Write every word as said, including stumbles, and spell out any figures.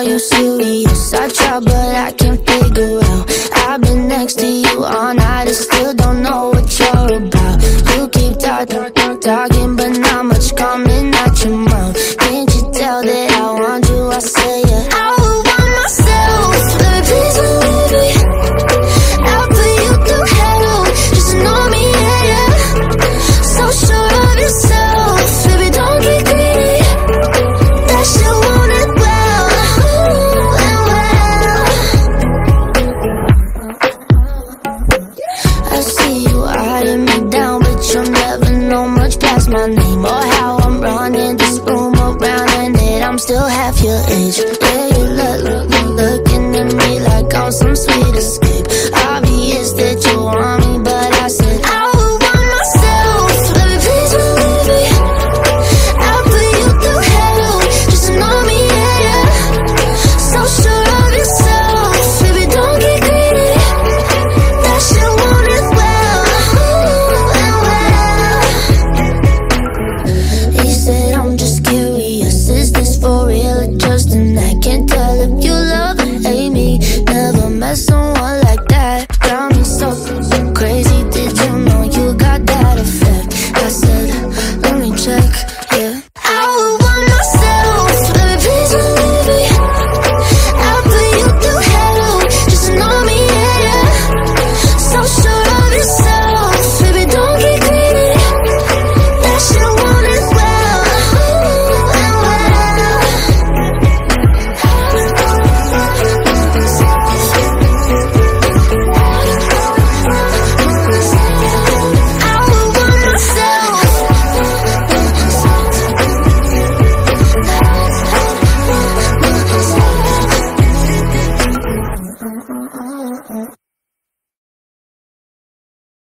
Are you serious? I try but I can't figure out. I've been next to you all night and still don't know what you're about. You keep talking, talking but not much coming out your mouth. Can't you tell that I want you? I say yeah. I would want myself, baby, please believe me. I'll put you through hell, just know me, yeah, yeah. So sure of yourself, baby, don't get greedy. That shit want it well, ooh, and well. I see you eyeing me down, but you'll never know much past my name or how I'm running this room around, and that I'm still half your age. Yeah, you look, look, looking at me like I'm some sweet escape. Obvious that you want me, but I said I would want myself, baby, please believe me. I'll put you through hell, just know me, yeah, yeah. So sure of yourself, baby, don't get greedy. That shit want it well, ooh, and well. He said I'm just curious, is this for real or just an act? Can't tell if you love or hate me. Never met someone like that. Got me so, so crazy. Did you know you got that effect? I said, let me check, yeah. I would want myself, baby, please believe me. I'll put you through hell, just know me, yeah, yeah. So sure of yourself, baby, don't get greedy. That shit want it well, ooh, and well. I would want myself.